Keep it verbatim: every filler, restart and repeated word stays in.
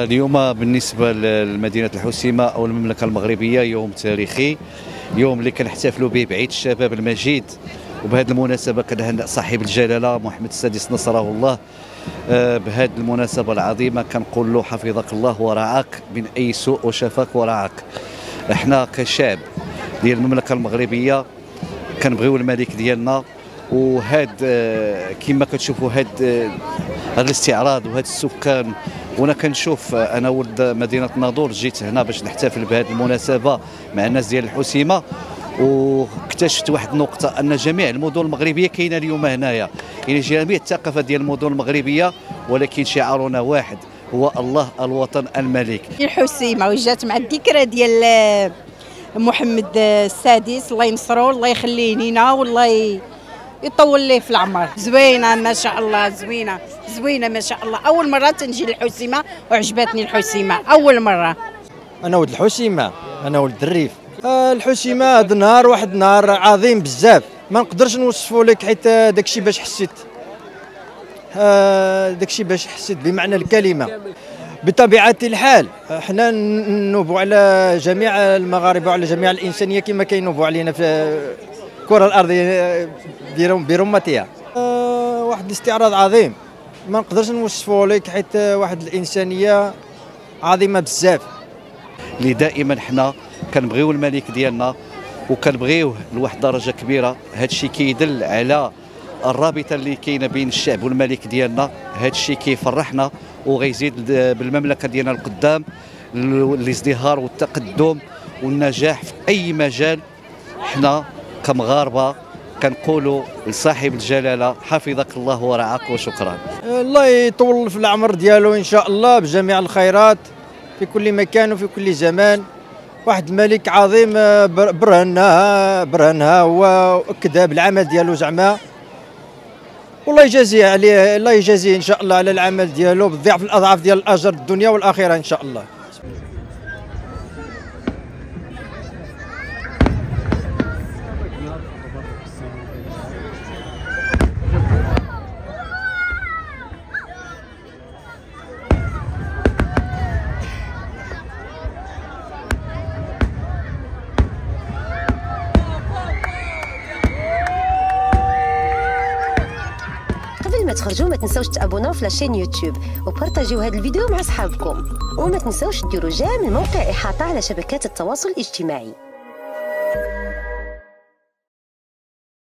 اليوم بالنسبة لمدينة الحسيمة أو المملكة المغربية يوم تاريخي، يوم اللي كنحتفلوا به بعيد الشباب المجيد. وبهذه المناسبة كنهنئ صاحب الجلالة محمد السادس نصره الله بهذه المناسبة العظيمة، كنقول له حفظك الله ورعاك من أي سوء وشفاك ورعاك. احنا كشعب ديال المملكة المغربية كنبغيو الملك ديالنا، وهاد كما كتشوفوا هاد هاد الاستعراض وهاد السكان. وانا كنشوف انا ولد مدينه ناظور، جيت هنا باش نحتفل بهذه المناسبه مع الناس ديال الحسيمه، واكتشفت واحد النقطه ان جميع المدن المغربيه كاينه اليوم هنايا، يعني جميع الثقافه ديال المدن المغربيه، ولكن شعارنا واحد هو الله الوطن الملك. الحسيمه وجات مع الذكرى ديال محمد السادس، الله ينصرو الله يخليه لينا والله يطول ليه في العمر. زوينه ما شاء الله، زوينه زوينه ما شاء الله. اول مره تنجي للحسيمه وعجبتني الحسيمه اول مره. انا ولد الحسيمه، انا ولد الريف. آه الحسيمه هذا نهار واحد نهار عظيم بزاف، ما نقدرش نوصفه لك حيت داكشي باش حسيت. آه داكشي باش حسيت بمعنى الكلمه. بطبيعه الحال حنا نوبوا على جميع المغاربه وعلى جميع الانسانيه كما كينوبوا علينا في الكره الارضيه برمتها. آه واحد الاستعراض عظيم ما نقدرش نوصفه لك حيت واحد الانسانيه عظيمه بزاف. اللي دائما حنا كنبغيو الملك ديالنا وكنبغيوه لواحد الدرجه كبيره. هذا الشيء كيدل على الرابطه اللي كاينه بين الشعب والملك ديالنا. هذا الشيء كيفرحنا وغيزيد بالمملكه ديالنا القدام الازدهار والتقدم والنجاح في اي مجال. حنا كمغاربه كنقولوا لصاحب الجلاله حفظك الله ورعاك وشكرا. الله يطول في العمر ديالو ان شاء الله بجميع الخيرات في كل مكان وفي كل زمان. واحد الملك عظيم برهنها برهنها هو واكدها بالعمل ديالو زعما، والله يجازيه عليه، الله يجازيه ان شاء الله على العمل ديالو بضعف الاضعاف ديال الاجر الدنيا والاخره ان شاء الله. قبل ما تخرجوا ما تنساوش تابوناو في لاشين يوتيوب وبارطاجيو هذا الفيديو مع اصحابكم، وما تنساوش ديروا جيم الموقع احاطه على شبكات التواصل الاجتماعي.